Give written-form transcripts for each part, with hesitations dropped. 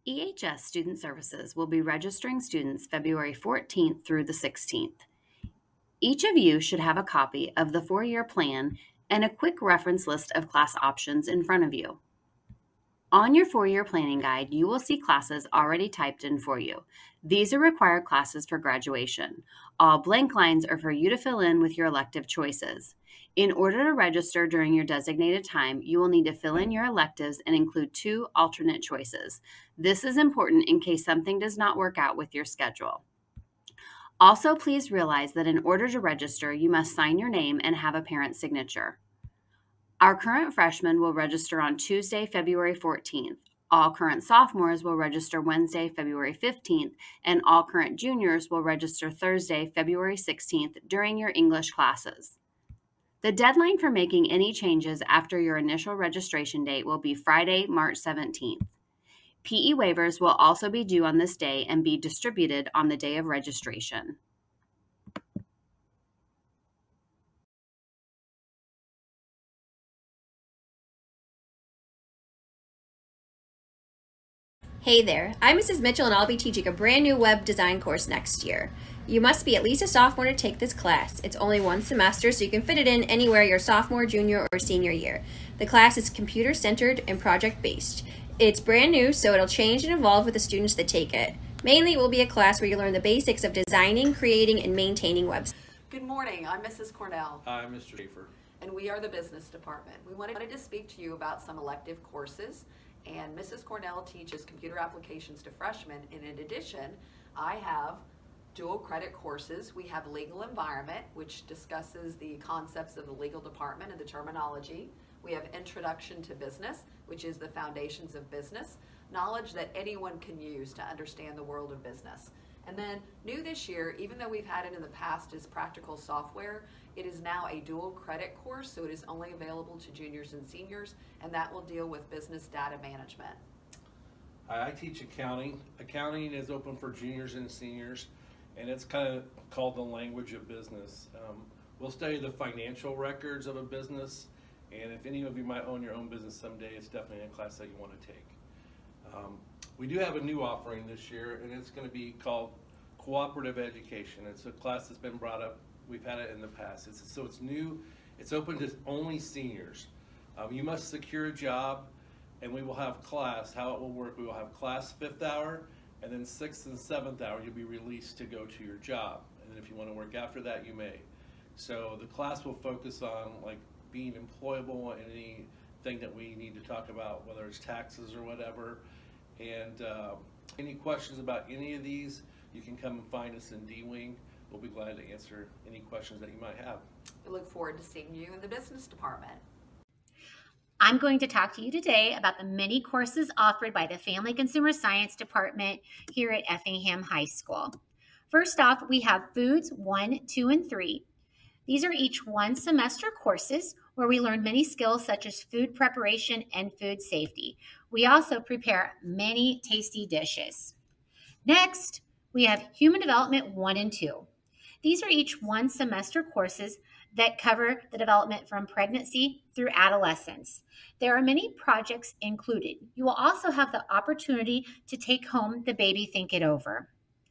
EHS Student Services will be registering students February 14th through the 16th. Each of you should have a copy of the 4-year plan and a quick reference list of class options in front of you. On your 4-year planning guide, you will see classes already typed in for you. These are required classes for graduation. All blank lines are for you to fill in with your elective choices. In order to register during your designated time, you will need to fill in your electives and include 2 alternate choices. This is important in case something does not work out with your schedule. Also, please realize that in order to register, you must sign your name and have a parent's signature. Our current freshmen will register on Tuesday, February 14th. All current sophomores will register Wednesday, February 15th, and all current juniors will register Thursday, February 16th during your English classes. The deadline for making any changes after your initial registration date will be Friday, March 17th. PE waivers will also be due on this day and be distributed on the day of registration. Hey there, I'm Mrs. Mitchell and I'll be teaching a brand new web design course next year. You must be at least a sophomore to take this class. It's only one semester, so you can fit it in anywhere your sophomore, junior, or senior year. The class is computer-centered and project-based. It's brand new, so it'll change and evolve with the students that take it. Mainly, it will be a class where you learn the basics of designing, creating, and maintaining websites. Good morning, I'm Mrs. Cornell. Hi, Mr. Schaefer. And we are the business department. We wanted to speak to you about some elective courses. And Mrs. Cornell teaches computer applications to freshmen. And in addition, I have dual credit courses. We have legal environment, which discusses the concepts of the legal department and the terminology. We have introduction to business, which is the foundations of business, knowledge that anyone can use to understand the world of business. And then new this year, even though we've had it in the past, is practical software. It is now a dual credit course, so it is only available to juniors and seniors, and that will deal with business data management. I teach accounting. Accounting is open for juniors and seniors, and it's kind of called the language of business. We'll study the financial records of a business, and if any of you might own your own business someday, it's definitely a class that you want to take. We do have a new offering this year, and it's going to be called Cooperative Education. It's a class that's been brought up. We've had it in the past. It's new. It's open to only seniors. You must secure a job, and we will have class. How it will work, we will have class 5th hour, and then 6th and 7th hour you'll be released to go to your job. And then if you want to work after that, you may. So the class will focus on like being employable and anything that we need to talk about, whether it's taxes or whatever. And any questions about any of these, you can come and find us in D-Wing. We'll be glad to answer any questions that you might have. We look forward to seeing you in the business department. I'm going to talk to you today about the many courses offered by the Family Consumer Science Department here at Effingham High School. First off, we have Foods 1, 2, and 3. These are each 1-semester courses where we learn many skills such as food preparation and food safety. We also prepare many tasty dishes. Next, we have Human Development 1 and 2. These are each 1-semester courses that cover the development from pregnancy through adolescence. There are many projects included. You will also have the opportunity to take home the baby think it over.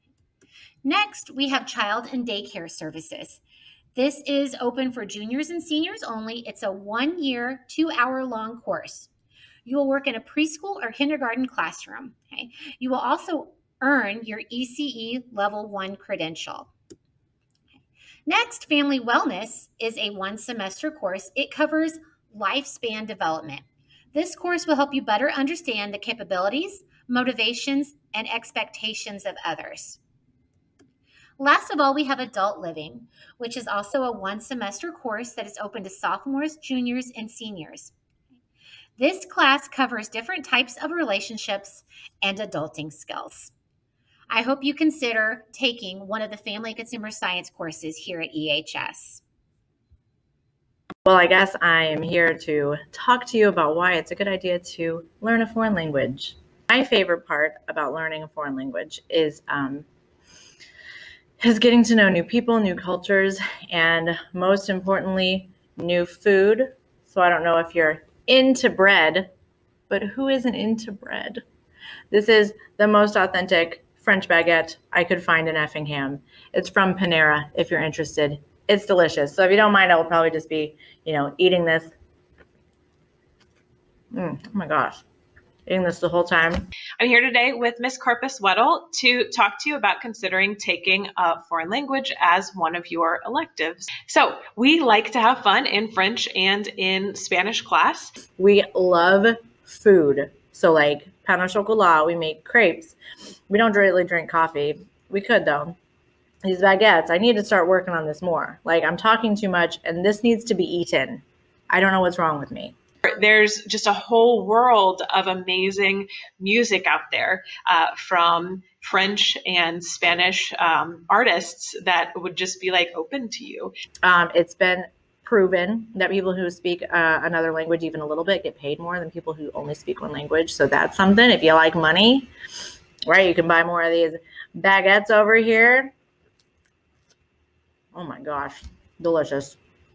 Next, we have Child and Daycare Services. This is open for juniors and seniors only. It's a 1-year, 2-hour-long course. You will work in a preschool or kindergarten classroom. Okay? You will also earn your ECE Level 1 credential. Next, Family Wellness is a 1-semester course. It covers lifespan development. This course will help you better understand the capabilities, motivations, and expectations of others. Last of all, we have Adult Living, which is also a 1-semester course that is open to sophomores, juniors, and seniors. This class covers different types of relationships and adulting skills. I hope you consider taking one of the Family Consumer Science courses here at EHS. Well, I guess I'm here to talk to you about why it's a good idea to learn a foreign language. My favorite part about learning a foreign language is getting to know new people, new cultures, and most importantly, new food. So I don't know if you're into bread, but who isn't into bread? This is the most authentic French baguette I could find in Effingham. It's from Panera, if you're interested. It's delicious. So if you don't mind, I will probably just be, eating this. Oh my gosh. Eating this the whole time. I'm here today with Miss Corpus Weddle to talk to you about considering taking a foreign language as one of your electives. So we like to have fun in French and in Spanish class. We love food. So like pain au chocolat, we make crepes. We don't really drink coffee. We could though. These baguettes, I need to start working on this more. Like I'm talking too much and this needs to be eaten. I don't know what's wrong with me. There's just a whole world of amazing music out there from French and Spanish artists that would just be like open to you. It's been proven that people who speak another language even a little bit get paid more than people who only speak one language. So that's something. If you like money, right, you can buy more of these baguettes over here. Oh my gosh, delicious.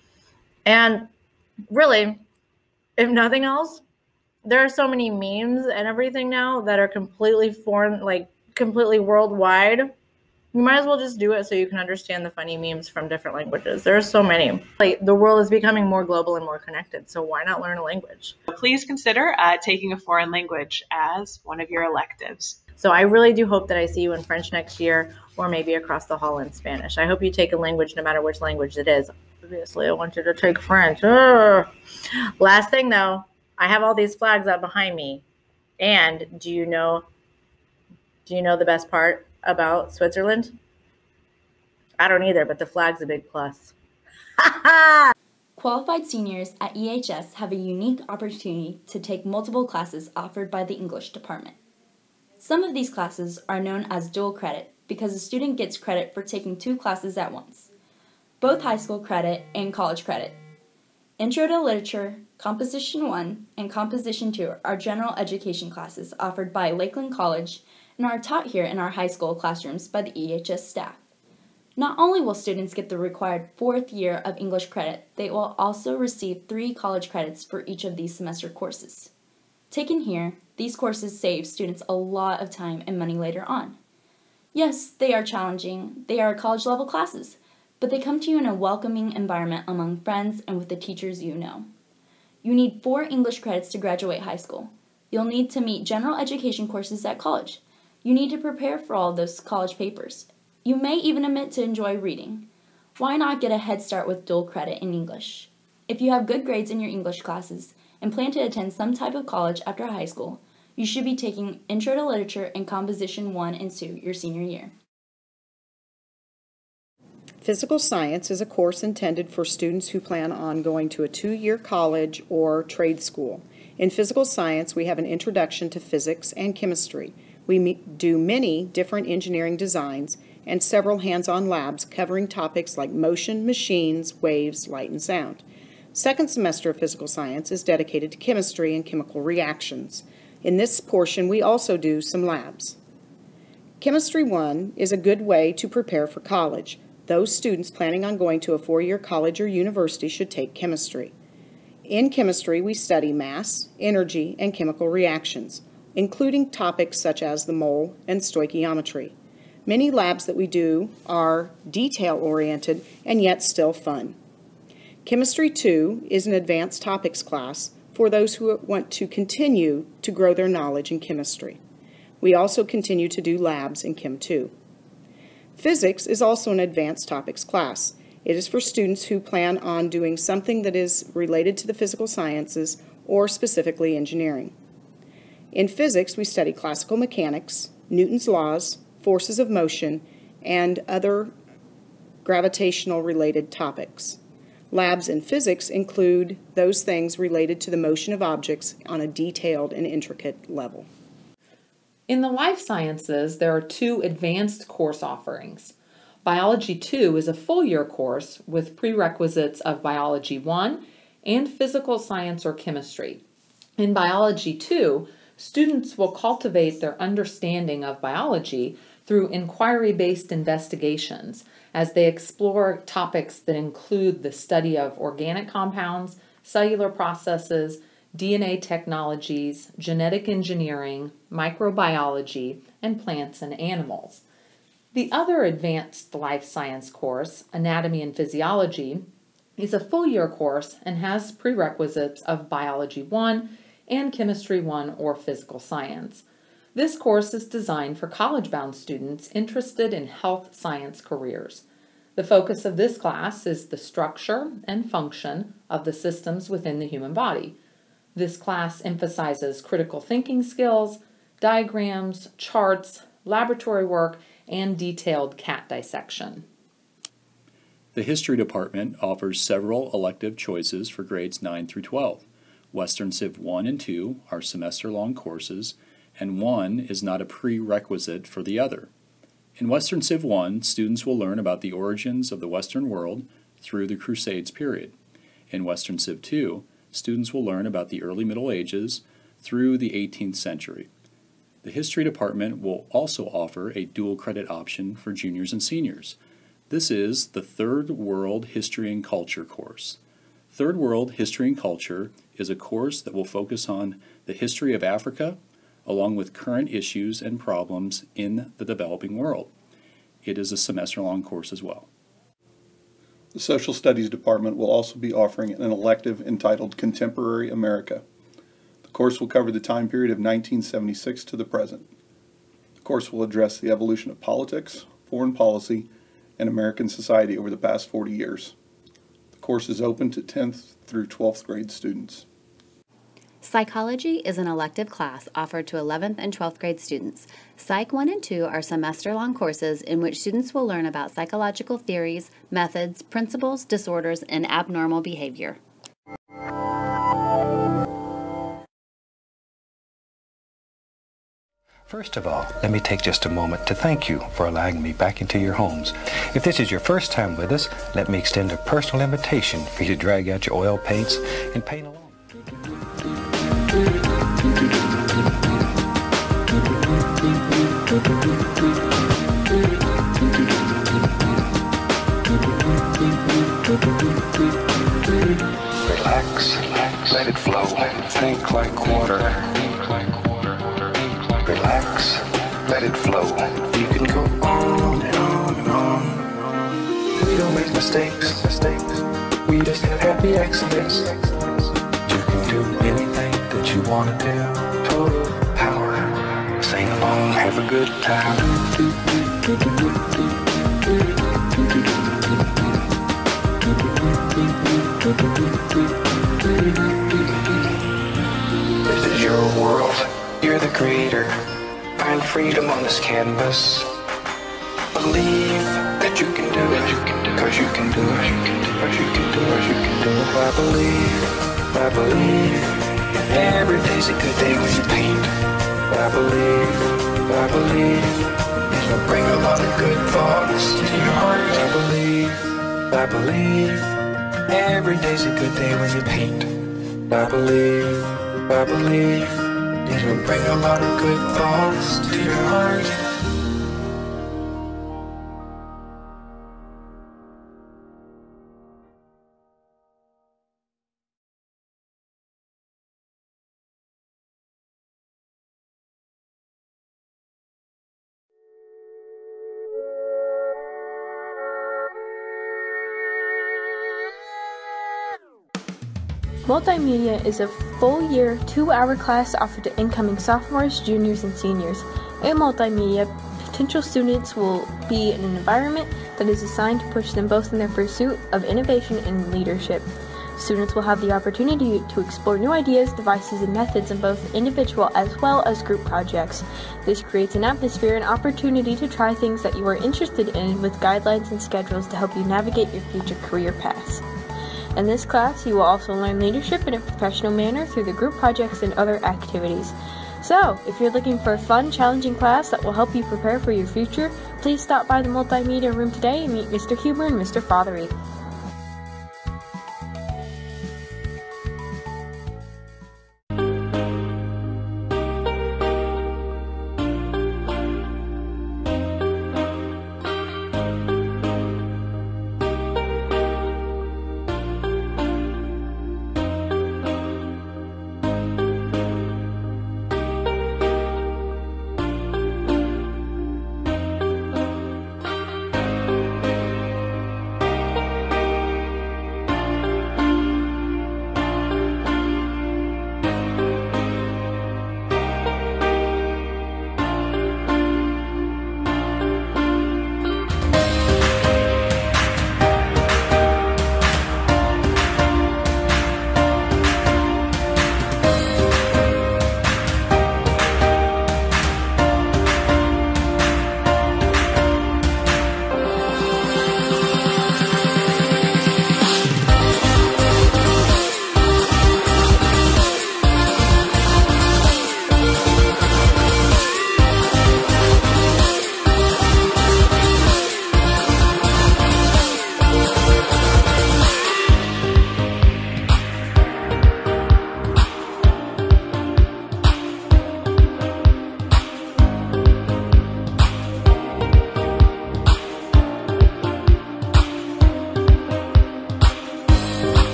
And really, if nothing else, there are so many memes and everything now that are completely foreign, like completely worldwide. You might as well just do it so you can understand the funny memes from different languages. There are so many. Like the world is becoming more global and more connected. So why not learn a language? Please consider taking a foreign language as one of your electives. So I really do hope that I see you in French next year, or maybe across the hall in Spanish. I hope you take a language no matter which language it is. Obviously, I want you to take French. Ugh. Last thing, though, I have all these flags up behind me. And do you know the best part about Switzerland? I don't either, but the flag's a big plus. Qualified seniors at EHS have a unique opportunity to take multiple classes offered by the English department. Some of these classes are known as dual credit because a student gets credit for taking 2 classes at once, both high school credit and college credit. Intro to Literature, Composition 1, and Composition 2 are general education classes offered by Lakeland College and are taught here in our high school classrooms by the EHS staff. Not only will students get the required 4th year of English credit, they will also receive 3 college credits for each of these semester courses. Taken here, these courses save students a lot of time and money later on. Yes, they are challenging, they are college-level classes, but they come to you in a welcoming environment among friends and with the teachers you know. You need 4 English credits to graduate high school. You'll need to meet general education courses at college. You need to prepare for all those college papers. You may even admit to enjoy reading. Why not get a head start with dual credit in English? If you have good grades in your English classes and plan to attend some type of college after high school, you should be taking Intro to Literature and Composition 1 and 2 your senior year. Physical science is a course intended for students who plan on going to a 2-year college or trade school. In physical science, we have an introduction to physics and chemistry. We do many different engineering designs and several hands-on labs covering topics like motion, machines, waves, light, and sound. Second semester of physical science is dedicated to chemistry and chemical reactions. In this portion, we also do some labs. Chemistry 1 is a good way to prepare for college. Those students planning on going to a 4-year college or university should take chemistry. In chemistry, we study mass, energy, and chemical reactions, including topics such as the mole and stoichiometry. Many labs that we do are detail-oriented and yet still fun. Chemistry 2 is an advanced topics class for those who want to continue to grow their knowledge in chemistry. We also continue to do labs in Chem 2. Physics is also an advanced topics class. It is for students who plan on doing something that is related to the physical sciences or specifically engineering. In physics, we study classical mechanics, Newton's laws, forces of motion, and other gravitational related topics. Labs in physics include those things related to the motion of objects on a detailed and intricate level. In the life sciences, there are 2 advanced course offerings. Biology 2 is a full-year course with prerequisites of Biology 1 and physical science or chemistry. In Biology 2, students will cultivate their understanding of biology through inquiry-based investigations as they explore topics that include the study of organic compounds, cellular processes, DNA technologies, genetic engineering, microbiology, and plants and animals. The other advanced life science course, Anatomy and Physiology, is a full-year course and has prerequisites of Biology 1 and Chemistry 1 or Physical Science. This course is designed for college-bound students interested in health science careers. The focus of this class is the structure and function of the systems within the human body. This class emphasizes critical thinking skills, diagrams, charts, laboratory work, and detailed cat dissection. The History Department offers several elective choices for grades 9 through 12. Western Civ 1 and 2 are semester-long courses, and one is not a prerequisite for the other. In Western Civ 1, students will learn about the origins of the Western world through the Crusades period. In Western Civ 2, students will learn about the early Middle Ages through the 18th century. The History Department will also offer a dual credit option for juniors and seniors. This is the Third World History and Culture course. Third World History and Culture is a course that will focus on the history of Africa, along with current issues and problems in the developing world. It is a semester-long course as well. The Social Studies Department will also be offering an elective entitled Contemporary America. The course will cover the time period of 1976 to the present. The course will address the evolution of politics, foreign policy, and American society over the past 40 years. The course is open to 10th through 12th grade students. Psychology is an elective class offered to 11th and 12th grade students. Psych 1 and 2 are semester-long courses in which students will learn about psychological theories, methods, principles, disorders, and abnormal behavior. First of all, let me take just a moment to thank you for allowing me back into your homes. If this is your first time with us, let me extend a personal invitation for you to drag out your oil paints and paint along. Relax, let it flow, think like water. Relax, let it flow. You can go on and on and on. We don't make mistakes. We just have happy accidents. You can do anything that you want to do. Total power. Sing along, have a good time. This is your world. You're the creator. Find freedom on this canvas. Believe that you can do it. Cause you can do it. Cause you can do it. You can do it. I believe. Every day's a good day when you paint. I believe. It'll bring a lot of good thoughts to your heart. I believe. Every day's a good day when you paint. I believe. It'll bring a lot of good thoughts to your heart. Multimedia is a full-year, 2-hour class offered to incoming sophomores, juniors, and seniors. In multimedia, potential students will be in an environment that is designed to push them both in their pursuit of innovation and leadership. Students will have the opportunity to explore new ideas, devices, and methods in both individual as well as group projects. This creates an atmosphere and opportunity to try things that you are interested in with guidelines and schedules to help you navigate your future career paths. In this class, you will also learn leadership in a professional manner through the group projects and other activities. So, if you're looking for a fun, challenging class that will help you prepare for your future, please stop by the multimedia room today and meet Mr. Huber and Mr. Fothery.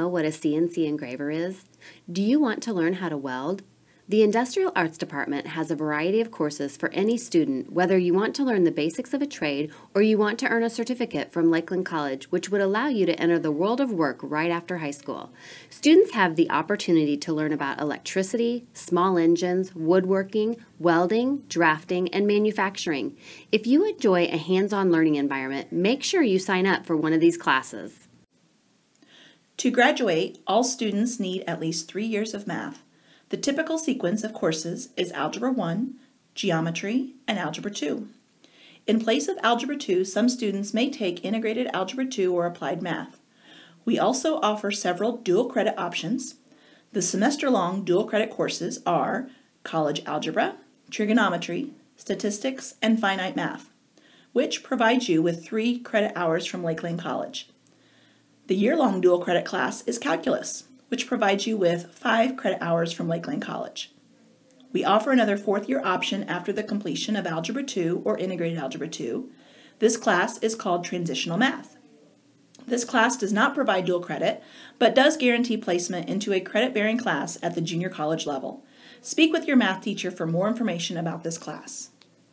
know what a CNC engraver is? Do you want to learn how to weld? The Industrial Arts Department has a variety of courses for any student, whether you want to learn the basics of a trade or you want to earn a certificate from Lakeland College, which would allow you to enter the world of work right after high school. Students have the opportunity to learn about electricity, small engines, woodworking, welding, drafting, and manufacturing. If you enjoy a hands-on learning environment, make sure you sign up for one of these classes. To graduate, all students need at least 3 years of math. The typical sequence of courses is Algebra 1, Geometry, and Algebra 2. In place of Algebra 2, some students may take Integrated Algebra 2 or Applied Math. We also offer several dual credit options. The semester-long dual credit courses are College Algebra, Trigonometry, Statistics, and Finite Math, which provides you with 3 credit hours from Lakeland College. The year-long dual credit class is Calculus, which provides you with 5 credit hours from Lakeland College. We offer another 4th-year option after the completion of Algebra 2 or Integrated Algebra 2. This class is called Transitional Math. This class does not provide dual credit, but does guarantee placement into a credit-bearing class at the junior college level. Speak with your math teacher for more information about this class.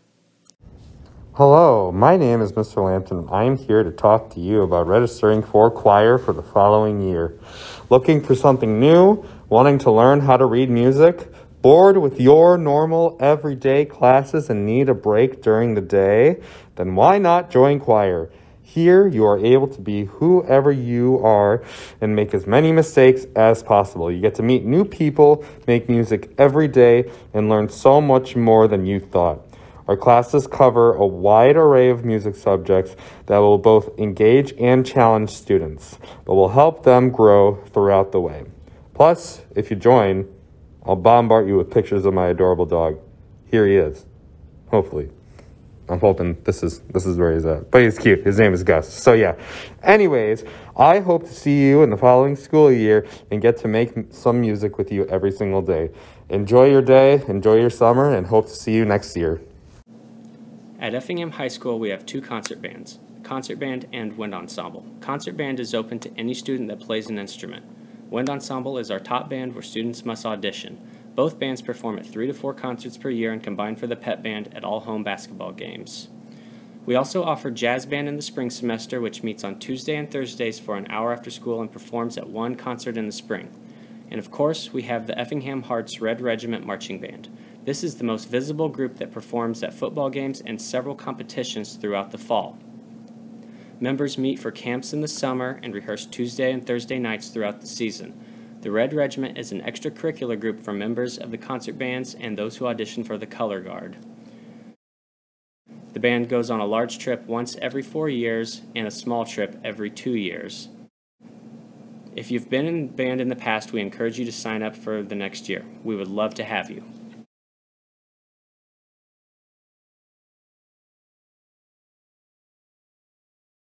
Hello, my name is Mr. Lampton. I am here to talk to you about registering for choir for the following year. Looking for something new? Wanting to learn how to read music? Bored with your normal everyday classes and need a break during the day? Then why not join choir? Here you are able to be whoever you are and make as many mistakes as possible. You get to meet new people, make music every day, and learn so much more than you thought. Our classes cover a wide array of music subjects that will both engage and challenge students, but will help them grow throughout the way. Plus, if you join, I'll bombard you with pictures of my adorable dog. Here he is. Hopefully. I'm hoping this is where he's at. But he's cute. His name is Gus. So yeah. Anyways, I hope to see you in the following school year and get to make some music with you every single day. Enjoy your day, enjoy your summer, and hope to see you next year. At Effingham High School, we have 2 concert bands, Concert Band and Wind Ensemble. Concert Band is open to any student that plays an instrument. Wind Ensemble is our top band where students must audition. Both bands perform at 3 to 4 concerts per year and combine for the pep band at all home basketball games. We also offer Jazz Band in the spring semester, which meets on Tuesday and Thursdays for an hour after school and performs at 1 concert in the spring. And of course, we have the Effingham Hearts Red Regiment Marching Band. This is the most visible group that performs at football games and several competitions throughout the fall. Members meet for camps in the summer and rehearse Tuesday and Thursday nights throughout the season. The Red Regiment is an extracurricular group for members of the concert bands and those who audition for the color guard. The band goes on a large trip once every 4 years and a small trip every 2 years. If you've been in band in the past, we encourage you to sign up for the next year. We would love to have you.